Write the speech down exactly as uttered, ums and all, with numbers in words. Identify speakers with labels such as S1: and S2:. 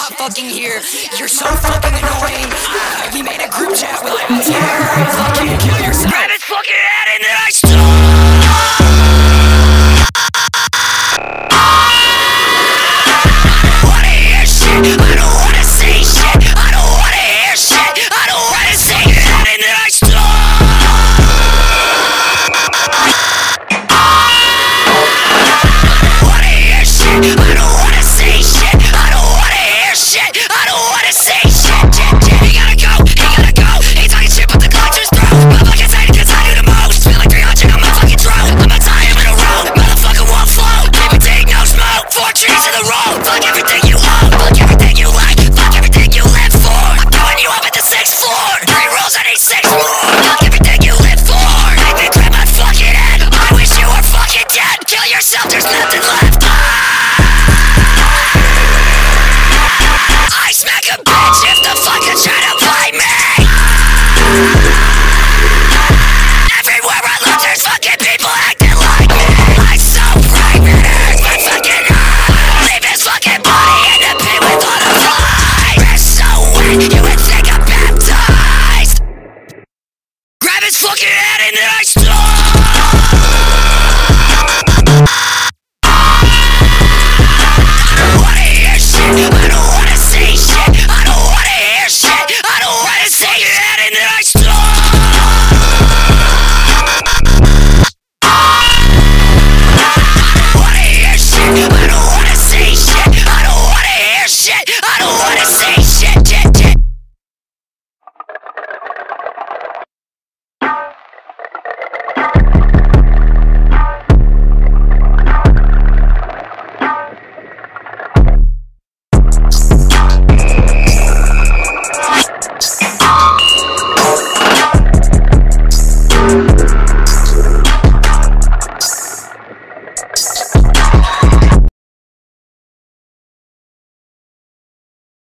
S1: not fucking here. You're so fucking annoying. Uh, we made a group chat. We're like, yeah, fucking kill yourself. Grab his fucking head and then I stop. I don't wanna say shit. I don't wanna hear shit. I don't wanna say that, and then I stop. I don't wanna hear shit. I don't wanna say shit. I don't wanna hear shit. I don't wanna say shit. Shit, shit. He gotta go. He gotta go. He talking shit, but the Glock's his throat. Motherfucking excited 'cause I do the most. Feel like three hundred on my fucking throat. I'ma tie him in a row. Motherfucker won't float. Baby, take no smoke. Four trees in the road. Fuck everything you own. Fuck everything you like. Fuck everything you live for. I'm throwing you up at the sixth floor. Three rules, I need six more. Fuck everything you live for. Make me grab my fucking head. I wish you were fucking dead. Kill yourself, there's nothing left.